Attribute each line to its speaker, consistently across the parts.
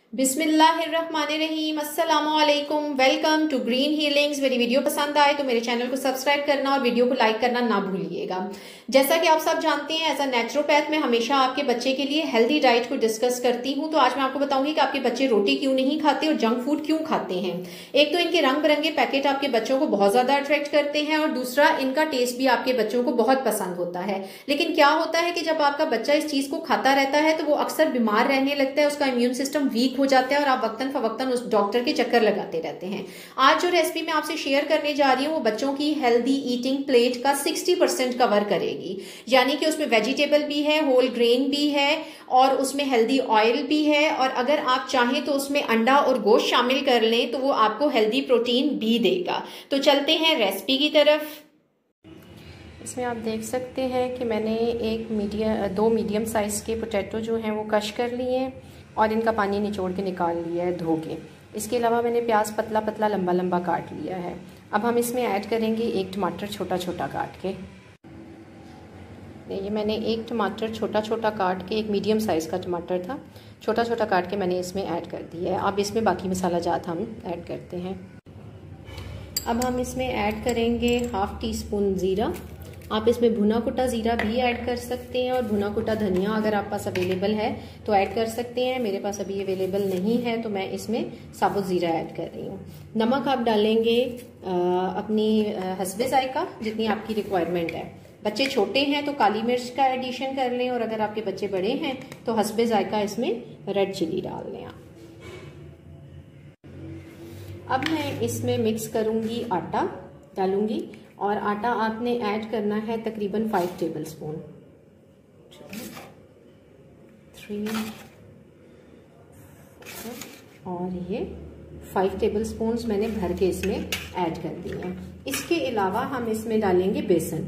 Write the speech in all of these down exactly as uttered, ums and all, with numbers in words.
Speaker 1: बिस्मिल्लाहिर्रहमानिर्रहीम, अस्सलामुअलैकुम। Welcome to green healings. मेरी वीडियो पसंद आए तो मेरे चैनल को सब्सक्राइब करना और वीडियो को लाइक करना ना भूलिएगा। जैसा कि आप सब जानते हैं, एज अ नेचुरोपैथ मैं हमेशा आपके बच्चे के लिए हेल्दी डाइट को डिस्कस करती हूँ। तो आज मैं आपको बताऊंगी कि आपके बच्चे रोटी क्यों नहीं खाते और जंक फूड क्यों खाते हैं। एक तो इनके रंग बिरंगे पैकेट आपके बच्चों को बहुत ज्यादा अट्रैक्ट करते हैं और दूसरा इनका टेस्ट भी आपके बच्चों को बहुत पसंद होता है। लेकिन क्या होता है कि जब आपका बच्चा इस चीज को खाता रहता है तो वो अक्सर बीमार रहने लगता है, उसका इम्यून सिस्टम वीक हो जाता है और आप वक्तन फवक्तन उस डॉक्टर के चक्कर लगाते रहते हैं। आज जो रेसिपी मैं आपसे शेयर करने जा रही हूँ वो बच्चों की हेल्दी ईटिंग प्लेट का साठ परसेंट कवर करेगी। यानी कि उसमें वेजिटेबल भी है, होल ग्रेन भी है और उसमें हेल्दी ऑयल भी है, और अगर आप चाहें तो उसमें अंडा और गोश्त शामिल कर लें तो वो आपको हेल्दी प्रोटीन भी देगा। तो चलते हैं रेसिपी की तरफ। इसमें आप देख सकते हैं कि मैंने एक मीडियम दो मीडियम साइज़ के पोटैटो जो हैं वो कश कर लिए हैं और इनका पानी निचोड़ के निकाल लिया है धो के। इसके अलावा मैंने प्याज पतला पतला लंबा लंबा काट लिया है। अब हम इसमें ऐड करेंगे एक टमाटर छोटा छोटा काट के। ये मैंने एक टमाटर छोटा छोटा काट के, एक मीडियम साइज़ का टमाटर था, छोटा छोटा काट के मैंने इसमें ऐड कर दिया है। अब इसमें बाकी मसाला जात हम ऐड करते हैं। अब हम इसमें ऐड करेंगे हाफ़ टी स्पून ज़ीरा। आप इसमें भुना कुटा ज़ीरा भी ऐड कर सकते हैं और भुना कुटा धनिया अगर आप पास अवेलेबल है तो ऐड कर सकते हैं। मेरे पास अभी अवेलेबल नहीं है तो मैं इसमें साबुत ज़ीरा ऐड कर रही हूँ। नमक आप डालेंगे आ, अपनी हस्बे ज़ायका, जितनी आपकी रिक्वायरमेंट है। बच्चे छोटे हैं तो काली मिर्च का एडिशन कर लें और अगर आपके बच्चे बड़े हैं तो हस्बे ज़ायका इसमें रेड चिली डाल लें आप। अब मैं इसमें मिक्स करूँगी, आटा डालूंगी और आटा आपने ऐड करना है तकरीबन फाइव टेबल स्पून। थ्री और ये फाइव टेबल स्पून मैंने भर के इसमें ऐड कर दिए हैं। इसके अलावा हम इसमें डालेंगे बेसन।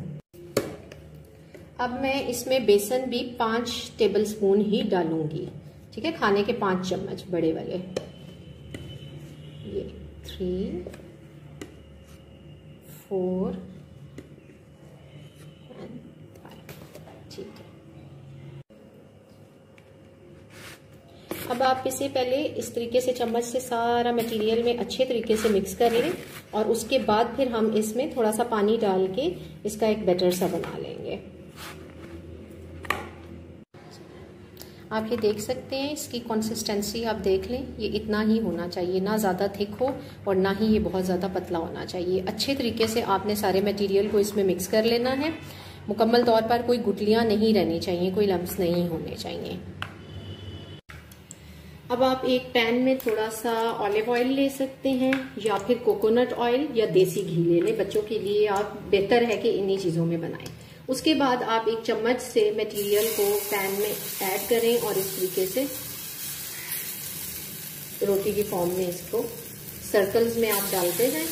Speaker 1: अब मैं इसमें बेसन भी पाँच टेबल स्पून ही डालूंगी, ठीक है, खाने के पाँच चम्मच बड़े वाले। ये थ्री फोर एंड फाइव, ठीक है। अब आप इसे पहले इस तरीके से चम्मच से सारा मटेरियल में अच्छे तरीके से मिक्स कर लें और उसके बाद फिर हम इसमें थोड़ा सा पानी डाल के इसका एक बैटर सा बना लेंगे। आप ये देख सकते हैं, इसकी कंसिस्टेंसी आप देख लें, ये इतना ही होना चाहिए, ना ज़्यादा थिक हो और ना ही ये बहुत ज़्यादा पतला होना चाहिए। अच्छे तरीके से आपने सारे मटेरियल को इसमें मिक्स कर लेना है। मुकम्मल तौर पर कोई गुठलियाँ नहीं रहनी चाहिए, कोई लम्स नहीं होने चाहिए। अब आप एक पैन में थोड़ा सा ऑलिव ऑयल ले सकते हैं या फिर कोकोनट ऑयल या देसी घी ले लें। बच्चों के लिए आप बेहतर है कि इन्हीं चीज़ों में बनाएं। उसके बाद आप एक चम्मच से मटेरियल को पैन में ऐड करें और इस तरीके से रोटी की फॉर्म में इसको सर्कल्स में आप डालते हैं।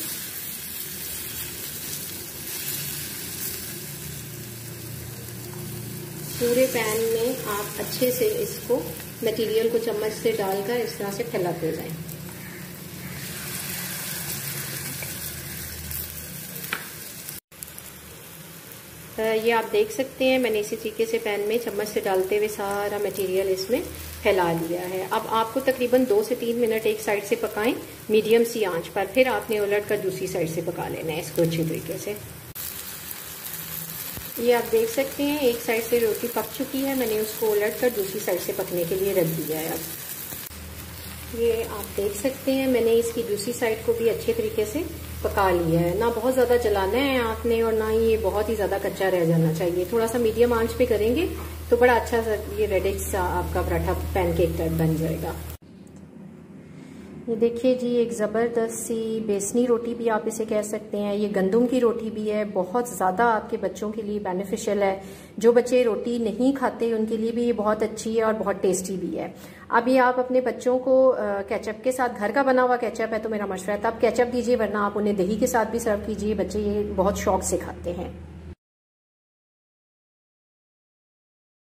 Speaker 1: पूरे पैन में आप अच्छे से इसको मटेरियल को चम्मच से डालकर इस तरह से फैलाते जाएं। ये आप देख सकते हैं, मैंने इसी तरीके से पैन में चम्मच से डालते हुए सारा मटेरियल इसमें फैला लिया है। अब आपको तकरीबन दो से तीन मिनट एक साइड से पकाएं मीडियम सी आंच पर, फिर आपने उलट कर दूसरी साइड से पका लेना है इसको अच्छी तरीके से। ये आप देख सकते हैं एक साइड से रोटी पक चुकी है, मैंने उसको उलट कर दूसरी साइड से पकने के लिए रख दिया है। अब ये आप देख सकते हैं मैंने इसकी दूसरी साइड को भी अच्छे तरीके से पका लिया है। ना बहुत ज़्यादा जलाना है आपने और ना ही ये बहुत ही ज़्यादा कच्चा रह जाना चाहिए। थोड़ा सा मीडियम आंच पे करेंगे तो बड़ा अच्छा सा ये रेडिश सा आपका पराठा पैनकेक टाइप बन जाएगा। ये देखिए जी, एक ज़बरदस्त सी बेसनी रोटी भी आप इसे कह सकते हैं। ये गंदम की रोटी भी है, बहुत ज़्यादा आपके बच्चों के लिए बेनिफिशियल है। जो बच्चे रोटी नहीं खाते उनके लिए भी ये बहुत अच्छी है और बहुत टेस्टी भी है। अब ये आप अपने बच्चों को केचप के साथ, घर का बना हुआ केचप है तो मेरा मशवरा है आप केचप दीजिए, वरना आप उन्हें दही के साथ भी सर्व कीजिए। बच्चे ये बहुत शौक से खाते हैं।